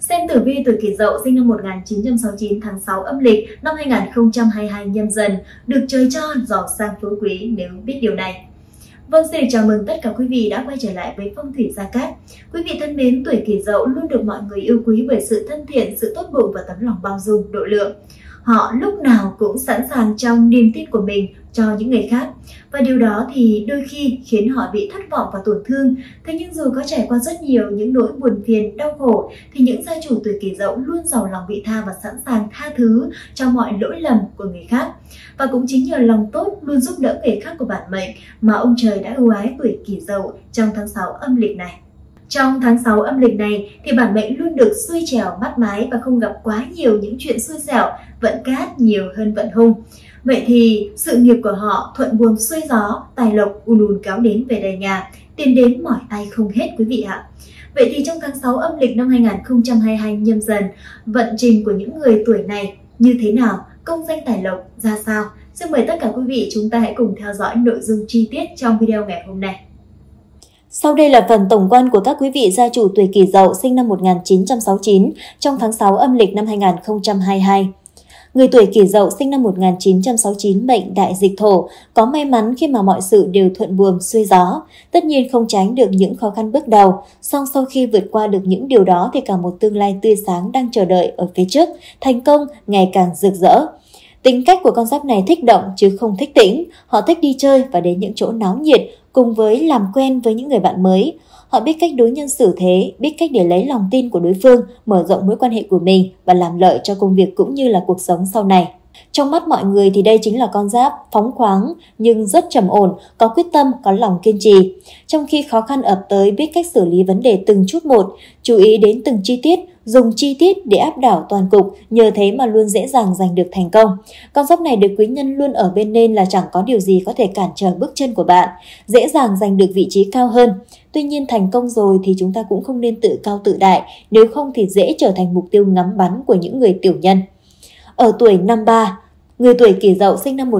Xem tử vi tuổi Kỷ Dậu sinh năm 1969 tháng 6 âm lịch năm 2022 Nhâm Dần, được trời cho giàu sang phú quý nếu biết điều này. Vâng, xin chào mừng tất cả quý vị đã quay trở lại với Phong thủy Gia Cát. Quý vị thân mến, tuổi Kỷ Dậu luôn được mọi người yêu quý bởi sự thân thiện, sự tốt bụng và tấm lòng bao dung, độ lượng. Họ lúc nào cũng sẵn sàng trong niềm tin của mình cho những người khác. Và điều đó thì đôi khi khiến họ bị thất vọng và tổn thương. Thế nhưng dù có trải qua rất nhiều những nỗi buồn phiền, đau khổ, thì những gia chủ tuổi Kỷ Dậu luôn giàu lòng vị tha và sẵn sàng tha thứ cho mọi lỗi lầm của người khác. Và cũng chính nhờ lòng tốt luôn giúp đỡ người khác của bản mệnh mà ông trời đã ưu ái tuổi Kỷ Dậu trong tháng 6 âm lịch này. Trong tháng 6 âm lịch này thì bản mệnh luôn được xuôi trèo mát mái và không gặp quá nhiều những chuyện xui xẻo, vận cát nhiều hơn vận hung. Vậy thì sự nghiệp của họ thuận buồm xuôi gió, tài lộc ùn ùn kéo đến về đầy nhà, tiền đến mỏi tay không hết quý vị ạ. Vậy thì trong tháng 6 âm lịch năm 2022 Nhâm Dần, vận trình của những người tuổi này như thế nào, công danh tài lộc ra sao? Xin mời tất cả quý vị chúng ta hãy cùng theo dõi nội dung chi tiết trong video ngày hôm nay. Sau đây là phần tổng quan của các quý vị gia chủ tuổi Kỷ Dậu sinh năm 1969 trong tháng 6 âm lịch năm 2022. Người tuổi Kỷ Dậu sinh năm 1969 mệnh đại dịch thổ, có may mắn khi mà mọi sự đều thuận buồm xuôi gió. Tất nhiên không tránh được những khó khăn bước đầu, song sau khi vượt qua được những điều đó thì cả một tương lai tươi sáng đang chờ đợi ở phía trước, thành công ngày càng rực rỡ. Tính cách của con giáp này thích động chứ không thích tĩnh, họ thích đi chơi và đến những chỗ náo nhiệt cùng với làm quen với những người bạn mới. Họ biết cách đối nhân xử thế, biết cách để lấy lòng tin của đối phương, mở rộng mối quan hệ của mình và làm lợi cho công việc cũng như là cuộc sống sau này. Trong mắt mọi người thì đây chính là con giáp phóng khoáng nhưng rất trầm ổn, có quyết tâm, có lòng kiên trì. Trong khi khó khăn ập tới biết cách xử lý vấn đề từng chút một, chú ý đến từng chi tiết, dùng chi tiết để áp đảo toàn cục, nhờ thế mà luôn dễ dàng giành được thành công. Con giáp này được quý nhân luôn ở bên nên là chẳng có điều gì có thể cản trở bước chân của bạn, dễ dàng giành được vị trí cao hơn. Tuy nhiên thành công rồi thì chúng ta cũng không nên tự cao tự đại, nếu không thì dễ trở thành mục tiêu ngắm bắn của những người tiểu nhân. Ở tuổi 53, người tuổi Kỷ Dậu sinh năm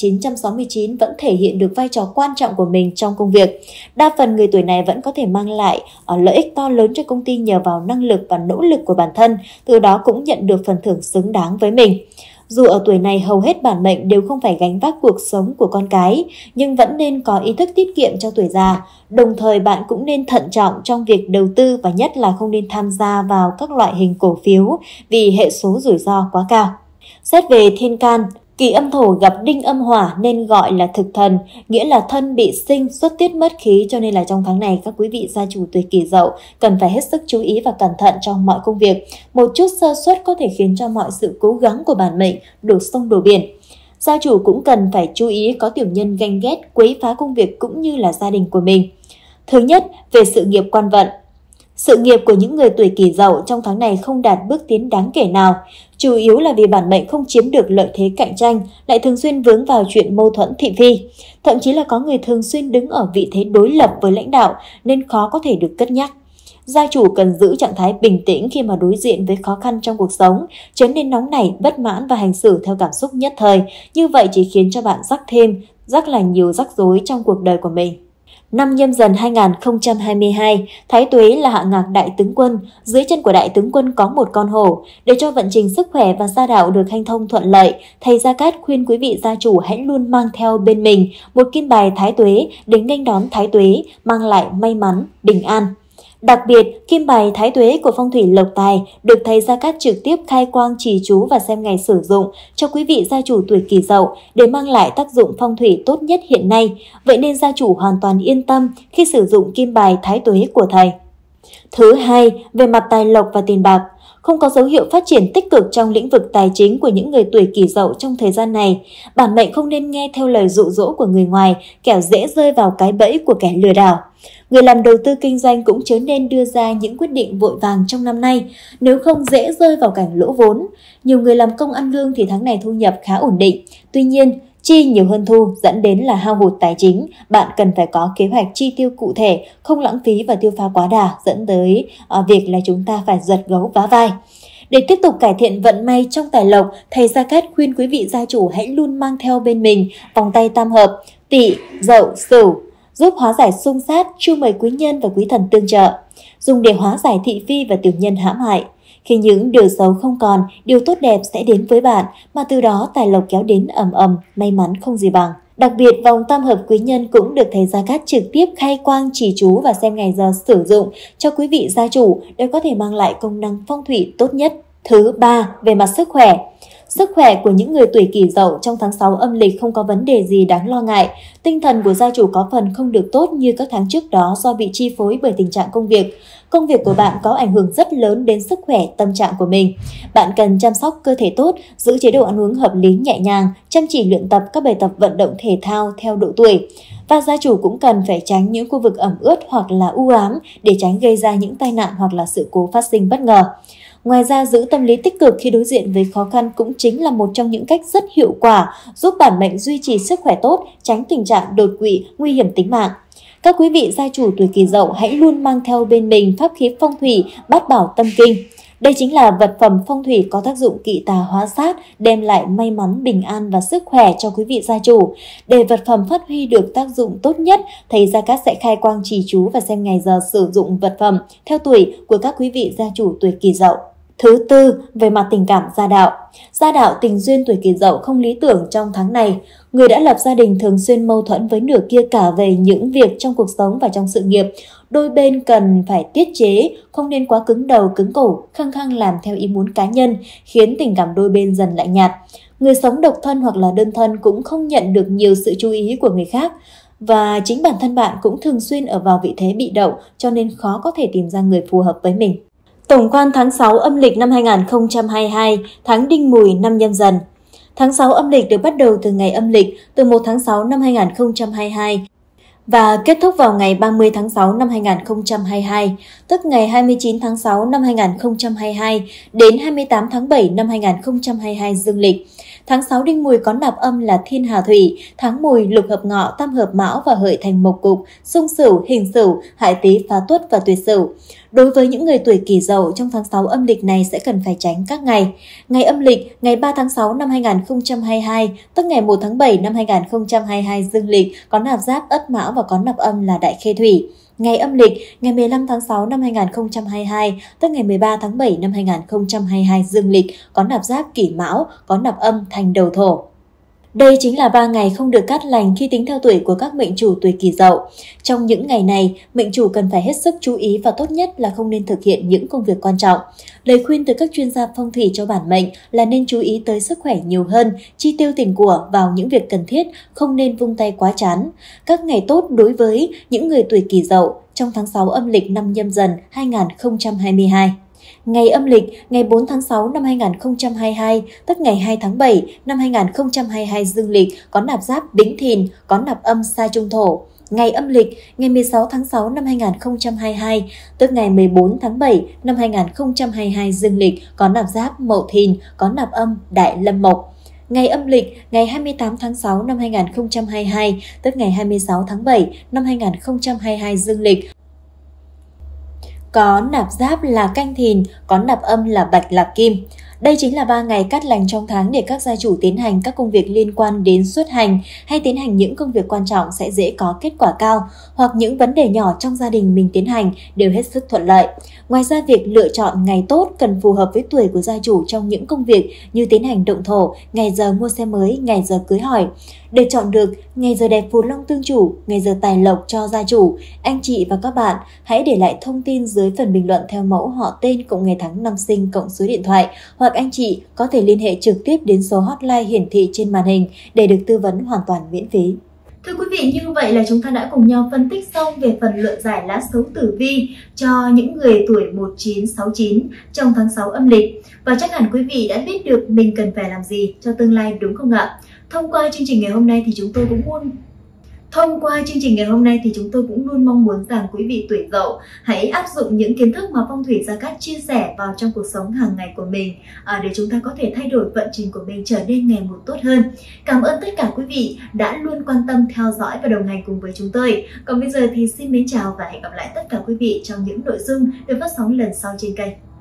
1969 vẫn thể hiện được vai trò quan trọng của mình trong công việc. Đa phần người tuổi này vẫn có thể mang lại lợi ích to lớn cho công ty nhờ vào năng lực và nỗ lực của bản thân, từ đó cũng nhận được phần thưởng xứng đáng với mình. Dù ở tuổi này hầu hết bản mệnh đều không phải gánh vác cuộc sống của con cái, nhưng vẫn nên có ý thức tiết kiệm cho tuổi già. Đồng thời bạn cũng nên thận trọng trong việc đầu tư và nhất là không nên tham gia vào các loại hình cổ phiếu vì hệ số rủi ro quá cao. Xét về thiên can, Kỷ Âm Thổ gặp đinh âm hỏa nên gọi là thực thần, nghĩa là thân bị sinh xuất tiết mất khí, cho nên là trong tháng này các quý vị gia chủ tuổi Kỷ Dậu cần phải hết sức chú ý và cẩn thận trong mọi công việc. Một chút sơ suất có thể khiến cho mọi sự cố gắng của bản mệnh đổ sông đổ biển. Gia chủ cũng cần phải chú ý có tiểu nhân ganh ghét, quấy phá công việc cũng như là gia đình của mình. Thứ nhất, về sự nghiệp quan vận. Sự nghiệp của những người tuổi Kỷ Dậu trong tháng này không đạt bước tiến đáng kể nào, chủ yếu là vì bản mệnh không chiếm được lợi thế cạnh tranh, lại thường xuyên vướng vào chuyện mâu thuẫn thị phi. Thậm chí là có người thường xuyên đứng ở vị thế đối lập với lãnh đạo nên khó có thể được cất nhắc. Gia chủ cần giữ trạng thái bình tĩnh khi mà đối diện với khó khăn trong cuộc sống, chớ nên nóng nảy, bất mãn và hành xử theo cảm xúc nhất thời. Như vậy chỉ khiến cho bạn rắc là nhiều rắc rối trong cuộc đời của mình. Năm Nhâm Dần 2022, Thái Tuế là hạ ngạc đại tướng quân, dưới chân của đại tướng quân có một con hổ. Để cho vận trình sức khỏe và gia đạo được hanh thông thuận lợi, thầy Gia Cát khuyên quý vị gia chủ hãy luôn mang theo bên mình một kim bài Thái Tuế để nghênh đón Thái Tuế, mang lại may mắn, bình an. Đặc biệt, kim bài Thái Tuế của phong thủy lộc tài được thầy Gia Cát trực tiếp khai quang trì chú và xem ngày sử dụng cho quý vị gia chủ tuổi Kỷ Dậu để mang lại tác dụng phong thủy tốt nhất hiện nay. Vậy nên gia chủ hoàn toàn yên tâm khi sử dụng kim bài Thái Tuế của thầy. Thứ hai, về mặt tài lộc và tiền bạc. Không có dấu hiệu phát triển tích cực trong lĩnh vực tài chính của những người tuổi Kỷ Dậu trong thời gian này. Bản mệnh không nên nghe theo lời dụ dỗ của người ngoài, kẻo dễ rơi vào cái bẫy của kẻ lừa đảo. Người làm đầu tư kinh doanh cũng chớ nên đưa ra những quyết định vội vàng trong năm nay, nếu không dễ rơi vào cảnh lỗ vốn. Nhiều người làm công ăn lương thì tháng này thu nhập khá ổn định. Tuy nhiên, chi nhiều hơn thu dẫn đến là hao hụt tài chính. Bạn cần phải có kế hoạch chi tiêu cụ thể, không lãng phí và tiêu pha quá đà, dẫn tới việc là chúng ta phải giật gấu vá vai. Để tiếp tục cải thiện vận may trong tài lộc, thầy Gia Cát khuyên quý vị gia chủ hãy luôn mang theo bên mình vòng tay tam hợp Tỵ, Dậu, Sửu, giúp hóa giải xung sát, chiêu mời quý nhân và quý thần tương trợ. dùng để hóa giải thị phi và tiểu nhân hãm hại. Khi những điều xấu không còn, điều tốt đẹp sẽ đến với bạn, mà từ đó tài lộc kéo đến ầm ầm, may mắn không gì bằng. Đặc biệt, vòng tam hợp quý nhân cũng được thầy Gia Cát trực tiếp khai quang chỉ chú và xem ngày giờ sử dụng cho quý vị gia chủ để có thể mang lại công năng phong thủy tốt nhất. Thứ ba, về mặt sức khỏe. Sức khỏe của những người tuổi Kỷ Dậu trong tháng 6 âm lịch không có vấn đề gì đáng lo ngại. Tinh thần của gia chủ có phần không được tốt như các tháng trước đó do bị chi phối bởi tình trạng công việc. Công việc của bạn có ảnh hưởng rất lớn đến sức khỏe, tâm trạng của mình. Bạn cần chăm sóc cơ thể tốt, giữ chế độ ăn uống hợp lý nhẹ nhàng, chăm chỉ luyện tập các bài tập vận động thể thao theo độ tuổi. Và gia chủ cũng cần phải tránh những khu vực ẩm ướt hoặc là u ám để tránh gây ra những tai nạn hoặc là sự cố phát sinh bất ngờ. Ngoài ra, giữ tâm lý tích cực khi đối diện với khó khăn cũng chính là một trong những cách rất hiệu quả giúp bản mệnh duy trì sức khỏe tốt, tránh tình trạng đột quỵ, nguy hiểm tính mạng. Các quý vị gia chủ tuổi Kỷ Dậu hãy luôn mang theo bên mình pháp khí phong thủy Bát Bảo Tâm Kinh. Đây chính là vật phẩm phong thủy có tác dụng kỵ tà hóa sát, đem lại may mắn, bình an và sức khỏe cho quý vị gia chủ. Để vật phẩm phát huy được tác dụng tốt nhất, thầy Gia Cát sẽ khai quang chỉ chú và xem ngày giờ sử dụng vật phẩm theo tuổi của các quý vị gia chủ tuổi Kỷ Dậu. Thứ tư, về mặt tình cảm gia đạo. Gia đạo tình duyên tuổi Kỷ Dậu không lý tưởng trong tháng này. Người đã lập gia đình thường xuyên mâu thuẫn với nửa kia cả về những việc trong cuộc sống và trong sự nghiệp. Đôi bên cần phải tiết chế, không nên quá cứng đầu cứng cổ, khăng khăng làm theo ý muốn cá nhân, khiến tình cảm đôi bên dần lạnh nhạt. Người sống độc thân hoặc là đơn thân cũng không nhận được nhiều sự chú ý của người khác. Và chính bản thân bạn cũng thường xuyên ở vào vị thế bị động, cho nên khó có thể tìm ra người phù hợp với mình. Tổng quan tháng 6 âm lịch năm 2022, tháng Đinh Mùi năm Nhâm Dần. Tháng 6 âm lịch được bắt đầu từ ngày âm lịch từ 1 tháng 6 năm 2022 và kết thúc vào ngày 30 tháng 6 năm 2022, tức ngày 29 tháng 6 năm 2022 đến 28 tháng 7 năm 2022 dương lịch. Tháng 6 Đinh Mùi có nạp âm là Thiên Hà Thủy, tháng Mùi lục hợp Ngọ, tam hợp Mão và hợi thành mộc cục, xung Sửu, hình Sửu, hại Tý, phá Tuất và tuyệt Sửu. Đối với những người tuổi Kỷ Dậu trong tháng 6 âm lịch này sẽ cần phải tránh các ngày. Ngày âm lịch, ngày 3 tháng 6 năm 2022, tức ngày 1 tháng 7 năm 2022 dương lịch, có nạp giáp Ất Mão và có nạp âm là Đại Khê Thủy. Ngày âm lịch, ngày 15 tháng 6 năm 2022, tức ngày 13 tháng 7 năm 2022 dương lịch, có nạp giáp Kỷ Mão, có nạp âm thành Đầu Thổ. Đây chính là 3 ngày không được cát lành khi tính theo tuổi của các mệnh chủ tuổi Kỷ Dậu. Trong những ngày này, mệnh chủ cần phải hết sức chú ý và tốt nhất là không nên thực hiện những công việc quan trọng. Lời khuyên từ các chuyên gia phong thủy cho bản mệnh là nên chú ý tới sức khỏe nhiều hơn, chi tiêu tiền của vào những việc cần thiết, không nên vung tay quá chán. Các ngày tốt đối với những người tuổi Kỷ Dậu trong tháng 6 âm lịch năm Nhâm Dần 2022. Ngày âm lịch, ngày 4 tháng 6 năm 2022, tức ngày 2 tháng 7 năm 2022 dương lịch, có nạp giáp Bính Thìn, có nạp âm Sa Trung Thổ. Ngày âm lịch, ngày 16 tháng 6 năm 2022, tức ngày 14 tháng 7 năm 2022 dương lịch, có nạp giáp Mậu Thìn, có nạp âm Đại Lâm Mộc. Ngày âm lịch, ngày 28 tháng 6 năm 2022, tức ngày 26 tháng 7 năm 2022 dương lịch, có nạp giáp là Canh Thìn, có nạp âm là Bạch Lạc Kim. Đây chính là 3 ngày cát lành trong tháng để các gia chủ tiến hành các công việc liên quan đến xuất hành hay tiến hành những công việc quan trọng sẽ dễ có kết quả cao, hoặc những vấn đề nhỏ trong gia đình mình tiến hành đều hết sức thuận lợi. Ngoài ra, việc lựa chọn ngày tốt cần phù hợp với tuổi của gia chủ trong những công việc như tiến hành động thổ, ngày giờ mua xe mới, ngày giờ cưới hỏi. Để chọn được ngày giờ đẹp phù long tương chủ, ngày giờ tài lộc cho gia chủ, anh chị và các bạn hãy để lại thông tin dưới phần bình luận theo mẫu họ tên cộng ngày tháng năm sinh cộng số điện thoại, hoặc anh chị có thể liên hệ trực tiếp đến số hotline hiển thị trên màn hình để được tư vấn hoàn toàn miễn phí. Thưa quý vị, như vậy là chúng ta đã cùng nhau phân tích xong về phần luận giải lá số tử vi cho những người tuổi 1969 trong tháng 6 âm lịch. Và chắc hẳn quý vị đã biết được mình cần phải làm gì cho tương lai, đúng không ạ? Thông qua chương trình ngày hôm nay thì chúng tôi cũng luôn mong muốn rằng quý vị tuổi Dậu hãy áp dụng những kiến thức mà phong thủy Gia Cát chia sẻ vào trong cuộc sống hàng ngày của mình để chúng ta có thể thay đổi vận trình của mình trở nên ngày một tốt hơn. Cảm ơn tất cả quý vị đã luôn quan tâm theo dõi và đồng hành cùng với chúng tôi. Còn bây giờ thì xin mến chào và hẹn gặp lại tất cả quý vị trong những nội dung được phát sóng lần sau trên kênh.